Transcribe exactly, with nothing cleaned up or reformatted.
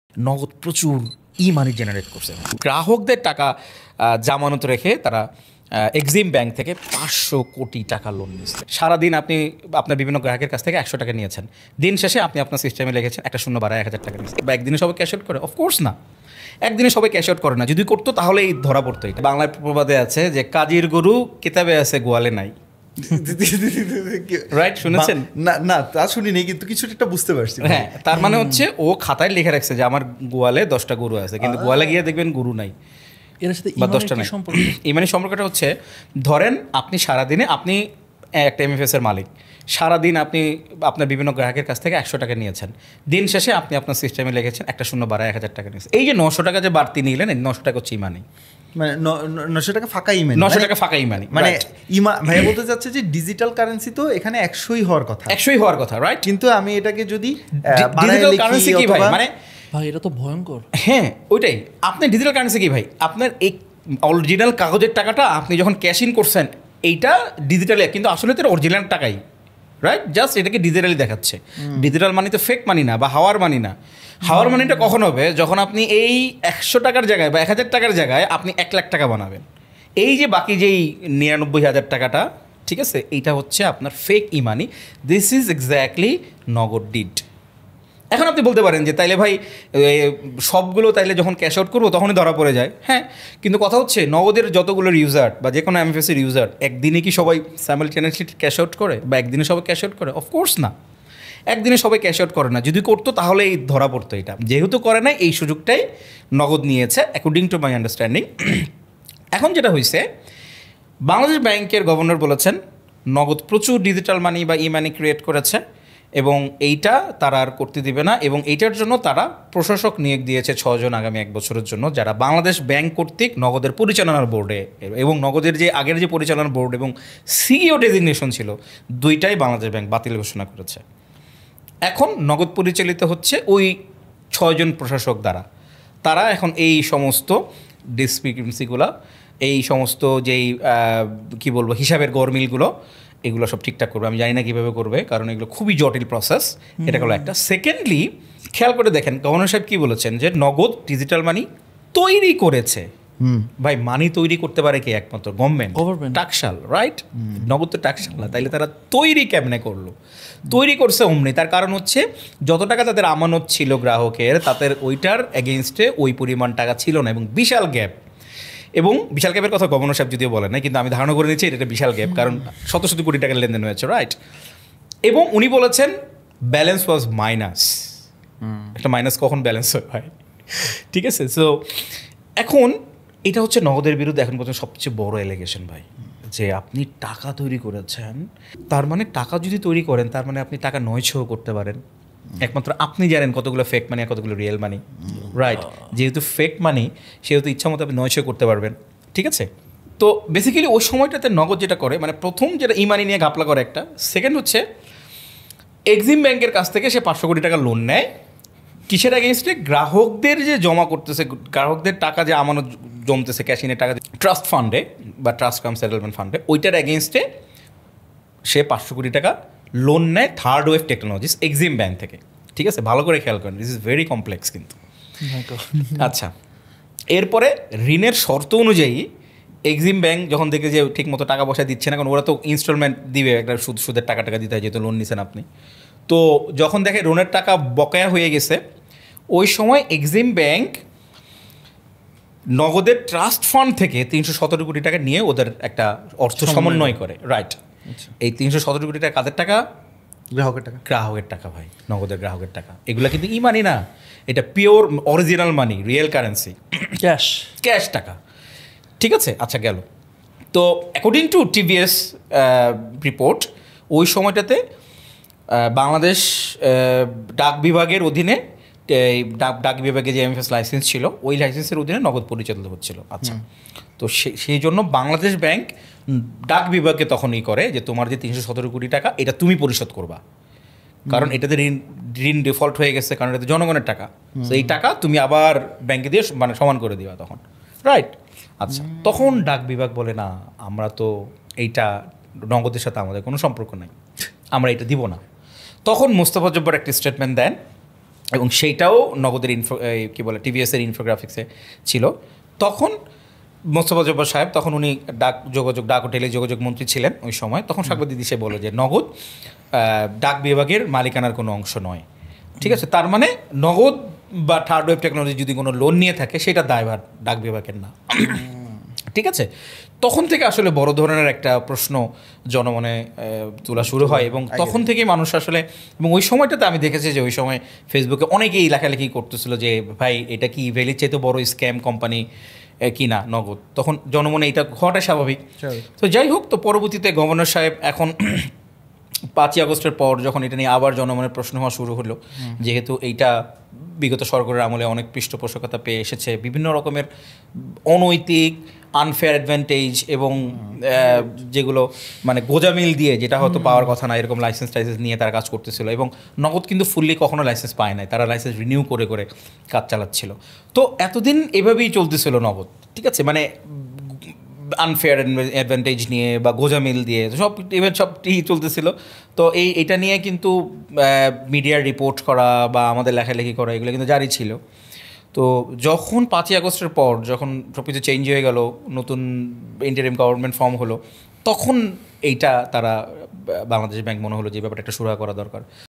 নগদ প্রচুর ই মানি জেনারেট করছে। গ্রাহকদের টাকা জামানত রেখে তারা এক্সিম ব্যাংক থেকে পাঁচশো কোটি টাকা লোন নিচ্ছে। সারাদিন আপনি আপনার বিভিন্ন গ্রাহকের কাছ থেকে একশো টাকা নিয়েছেন, দিন শেষে আপনি আপনার সিস্টেমে লিখেছেন একটা শূন্য বাড়ায় এক হাজার টাকা নিচ্ছে। বা একদিনে সবাই ক্যাশ আউট করে? অফকোর্স না, একদিনে সবাই ক্যাশ আউট করে না। যদি করতো তাহলে এই ধরা পড়তো। এটা বাংলায় প্রবাদে আছে যে কাজীর গরু কিতাবে আছে গোয়ালে নাই। রাইট, শুনেছেন? না না, তা শুনিনি, কিন্তু কিছুটা একটা বুঝতে পারছি। হ্যাঁ, তার মানে হচ্ছে ও খাতায় লিখে রাখছে যে আমার গোয়ালে দশটা গরু আছে, কিন্তু গোয়ালে গিয়ে দেখবেন গরু নাই এর সাথে বা দশটা নাই। ইমানি সম্পর্কটা হচ্ছে, ধরেন আপনি সারাদিনে আপনি একটা এমএফএস এর মালিক, সারাদিন আপনি আপনার বিভিন্ন গ্রাহকের কাছ থেকে একশো টাকা নিয়েছেন, দিন শেষে আপনি আপনার সিস্টেমে লিখেছেন একটা শূন্য বাড়ায় এক হাজার টাকা নিয়েছেন। এই যে নশো টাকা যে বাড়তি নিলেন, এই নশো টাকা হচ্ছে ইমানি। মানে নশো টাকা ফাঁকা ইমানি, নশো টাকা ফাঁকা ইমানি। মানে ইমা ভাইয়া বলতে চাচ্ছে যে ডিজিটাল কারেন্সি তো এখানে একশোই হওয়ার কথা, একশোই হওয়ার কথা, রাইট। কিন্তু আমি এটাকে যদি ডিজিটাল কারেন্সি কি ভাই, মানে ভাই এটা তো ভয়ঙ্কর। হ্যাঁ ওইটাই, আপনি ডিজিটাল কারেন্সি কি ভাই, আপনার এই অরিজিনাল কাগজের টাকাটা আপনি যখন ক্যাশ ইন করছেন এইটা ডিজিটালে, কিন্তু আসলে তো অরিজিনাল টাকাই, রাইট? জাস্ট এটাকে ডিজিটালি দেখাচ্ছে। ডিজিটাল মানি তো ফেক মানি না বা হাওয়ার মানি না। হাওয়ার মানিটা কখন হবে? যখন আপনি এই একশো টাকার জায়গায় বা এক হাজার টাকার জায়গায় আপনি এক লাখ টাকা বানাবেন। এই যে বাকি যেই নিরানব্বই হাজার টাকাটা, ঠিক আছে, এইটা হচ্ছে আপনার fake e money. This is exactly Nagad did. এখন আপনি বলতে পারেন যে তাইলে ভাই সবগুলো তাইলে যখন ক্যাশ আউট করবো তখনই ধরা পড়ে যায়। হ্যাঁ, কিন্তু কথা হচ্ছে নগদের যতগুলোর ইউজার বা যে কোনো এমএফএসের ইউজার একদিনে কি সবাই সাইমালটেনিয়াসলি ক্যাশ আউট করে বা একদিনে সবাই ক্যাশ আউট করে? অফকোর্স না, একদিনে সবাই ক্যাশ আউট করে না। যদি করতো তাহলে এই ধরা পড়তো। এটা যেহেতু করে না, এই সুযোগটাই নগদ নিয়েছে অ্যাকর্ডিং টু মাই আন্ডারস্ট্যান্ডিং। এখন যেটা হয়েছে, বাংলাদেশ ব্যাংকের গভর্নর বলেছেন নগদ প্রচুর ডিজিটাল মানি বা ই মানি ক্রিয়েট করেছে এবং এইটা তারা আর করতে দিবে না, এবং এইটার জন্য তারা প্রশাসক নিয়োগ দিয়েছে ছজন আগামী এক বছরের জন্য, যারা বাংলাদেশ ব্যাংক কর্তৃক নগদের পরিচালনার বোর্ডে, এবং নগদের যে আগের যে পরিচালনার বোর্ড এবং সিইও ডেজিগনেশন ছিল দুইটাই বাংলাদেশ ব্যাংক বাতিল ঘোষণা করেছে। এখন নগদ পরিচালিত হচ্ছে ওই ছয়জন প্রশাসক দ্বারা। তারা এখন এই সমস্ত ডিসক্রিপেন্সিগুলো, এই সমস্ত যেই কি বলবো হিসাবের গরমিলগুলো, এগুলো সব ঠিকঠাক করবে। আমি জানি না কীভাবে করবে, কারণ এগুলো খুবই জটিল প্রসেস। এটা হলো একটা। সেকেন্ডলি, খেয়াল করে দেখেন গভর্নর সাহেব কী বলেছেন, যে নগদ ডিজিটাল মানি তৈরি করেছে। ভাই, মানি তৈরি করতে পারে কি? একমাত্র গভর্নমেন্ট, টাকশাল, রাইট? নগদ তো টাকশাল না, তাইলে তারা তৈরি কেমনে করলো? তৈরি করছে অমনি। তার কারণ হচ্ছে যত টাকা তাদের আমানত ছিল গ্রাহকের, তাদের ওইটার এগেনস্টে ওই পরিমাণ টাকা ছিল না, এবং বিশাল গ্যাপ। এবং বিশাল গ্যাপের কথা গভর্নর সাহেব যদিও বলেন না, কিন্তু আমি ধারণা করে নিচ্ছি এটা বিশাল গ্যাপ, কারণ শত শত কোটি টাকার লেনদেন হয়েছে, রাইট? এবং উনি বলেছেন ব্যালেন্স ওয়াজ মাইনাস। একটা মাইনাস কখন ব্যালেন্স হয় ভাই? ঠিক আছে। সো এখন এটা হচ্ছে নগদের বিরুদ্ধে এখন পর্যন্ত সবচেয়ে বড় এলিগেশন ভাই, যে আপনি টাকা তৈরি করেছেন। তার মানে টাকা যদি তৈরি করেন, তার মানে আপনি টাকা নয়ছও করতে পারেন। একমাত্র আপনি জানেন কতগুলো ফেক মানি আর কতগুলো রিয়েল মানি, রাইট? যেহেতু ফেক মানি, সেহেতু ইচ্ছা মতো আপনি নয়ছও করতে পারবেন, ঠিক আছে? তো বেসিক্যালি ওই সময়টাতে নগদ যেটা করে, মানে প্রথম যেটা ই মানি নিয়ে ঘাপলা করে একটা, সেকেন্ড হচ্ছে এক্সিম ব্যাংকের কাছ থেকে সে পাঁচশো কোটি টাকা লোন নেয়। কিসের এগেনস্টে? গ্রাহকদের যে জমা করতেছে, গ্রাহকদের টাকা যে আমানত জমতেছে ক্যাশিনের টাকা, ট্রাস্ট ফান্ডে বা ট্রাস্ট কাম সেটেলমেন্ট ফান্ডে, ওইটার এগেনস্টে সে পাঁচশো কোটি টাকা লোন নেয় third wave technologies Exim bank থেকে, ঠিক আছে? ভালো করে খেয়াল করেন, দিস ইজ ভেরি কমপ্লেক্স কিন্তু। আচ্ছা, এরপরে ঋণের শর্ত অনুযায়ী এক্সিম ব্যাংক যখন দেখে যে ঠিক মতো টাকা পয়সা দিচ্ছে না, কারণ ওরা তো ইনস্টলমেন্ট দিবে, একটা সুদ সুদের টাকা টাকা দিতে হয় যেহেতু লোন নিছেন আপনি। তো যখন দেখে লোনের টাকা বকেয়া হয়ে গেছে, ওই সময় এক্সিম ব্যাংক নগদের ট্রাস্ট ফান্ড থেকে তিনশো সতেরো কোটি টাকা নিয়ে ওদের একটা অর্থ সমন্বয় করে, রাইট? এই তিনশো সতেরো কোটি টাকা কাদের টাকা? গ্রাহকের টাকা। গ্রাহকের টাকা ভাই, নগদের গ্রাহকের টাকা। এগুলো কিন্তু ই মানি না, এটা pure original money, real currency, cash cash টাকা, ঠিক আছে? আচ্ছা, গেল। তো অ্যাকর্ডিং টু টিভিএস রিপোর্ট, ওই সময়টাতে বাংলাদেশ ডাক বিভাগের অধীনে, এই ডাক ডাক বিভাগে যে এমএফএস লাইসেন্স ছিল, ওই লাইসেন্সের অধীনে নগদ পরিচালিত হচ্ছিল। আচ্ছা, তো সেই জন্য বাংলাদেশ ব্যাংক ডাক বিভাগকে তখনই করে যে তোমার যে তিনশো সতেরো কোটি টাকা এটা তুমি পরিশোধ করবা, কারণ এটাতে ঋণ ঋণ ডিফল্ট হয়ে গেছে, কারণ এটাতে জনগণের টাকা। তো এই টাকা তুমি আবার ব্যাংকে দিয়ে মানে সমান করে দিবা তখন, রাইট? আচ্ছা, তখন ডাক বিভাগ বলে না, আমরা তো এইটা নগদের সাথে আমাদের কোনো সম্পর্ক নাই, আমরা এটা দিব না। তখন মোস্তফা জব্বার একটা স্টেটমেন্ট দেন এবং সেইটাও নগদের ইনফো এই কী বলে টিভিএসের ইনফোগ্রাফিক্সে ছিল। তখন মোস্তফা জব্বার সাহেব, তখন উনি ডাক যোগাযোগ ডাক ও টেলিযোগাযোগ মন্ত্রী ছিলেন ওই সময়, তখন সাংবাদিক সে বলে যে নগদ আহ, ডাক বিভাগের মালিকানার কোনো অংশ নয়। ঠিক আছে, তার মানে নগদ বা থার্ড ওয়েভ টেকনোলজি যদি কোনো লোন নিয়ে থাকে সেটা দায়ভার ডাক বিভাগের না। ঠিক আছে, তখন থেকে আসলে বড় ধরনের একটা প্রশ্ন জনমনে আহ, তোলা শুরু হয় এবং তখন থেকেই মানুষ আসলে, এবং ওই সময়টাতে আমি দেখেছি যে ওই সময় ফেসবুকে অনেকেই লেখালেখি করতেছিল যে ভাই এটা কি ভ্যালির চাইতে বড় স্ক্যাম কোম্পানি কি না নগদ, তখন জনমনে এটা হওয়াটা স্বাভাবিক। তো যাই হোক, তো পরবর্তীতে গভর্নর সাহেব এখন পাঁচই আগস্টের পর যখন এটা নিয়ে আবার জনমনের প্রশ্ন হওয়া শুরু হলো, যেহেতু এইটা বিগত সরকারের আমলে অনেক পৃষ্ঠপোষকতা পেয়ে এসেছে, বিভিন্ন রকমের অনৈতিক আনফেয়ার অ্যাডভান্টেজ এবং আহ, যেগুলো মানে গোজামিল দিয়ে যেটা হয়তো পাওয়ার কথা না, এরকম লাইসেন্স টাইসেন্স নিয়ে তারা কাজ করতেছিল। এবং নগদ কিন্তু ফুললি কখনো লাইসেন্স পায় নাই, তারা লাইসেন্স রিনিউ করে করে কাজ চালাচ্ছিল। তো এতদিন এভাবেই চলতেছিল নগদ, ঠিক আছে, মানে আনফেয়ার অ্যাডভান্টেজ নিয়ে বা গোজামিল দিয়ে সব ইভেন সবটি চলতেছিল। তো এই এটা নিয়ে কিন্তু মিডিয়ার রিপোর্ট করা বা আমাদের লেখালেখি করা এগুলো কিন্তু জারি ছিল। তো যখন পাঁচই আগস্টের পর যখন সব কিছু চেঞ্জ হয়ে গেল, নতুন ইন্টারিম গভর্নমেন্ট ফর্ম হলো, তখন এইটা তারা বাংলাদেশ ব্যাংক মনে হলো যে ব্যাপারটা একটা সুরাহা করা দরকার।